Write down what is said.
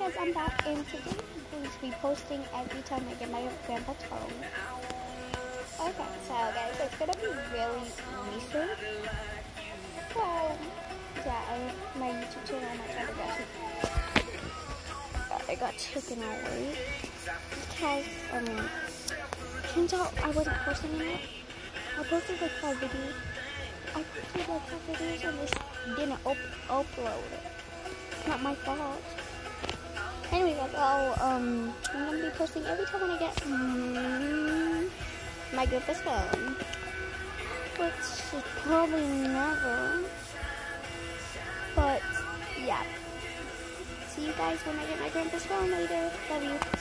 guys, I'm back, and today I'm going to be posting every time I get my grandpa's phone. Okay, so guys, it's gonna be really recent. So, yeah, my YouTube channel, my channel I got taken away because, turns out I wasn't posting enough. I posted like 5 videos. And this didn't upload. It's not my fault. Anyway, guys, I'm gonna be posting every time when I get my grandpa's phone, which is probably never. But yeah, see you guys when I get my grandpa's phone later. Love you.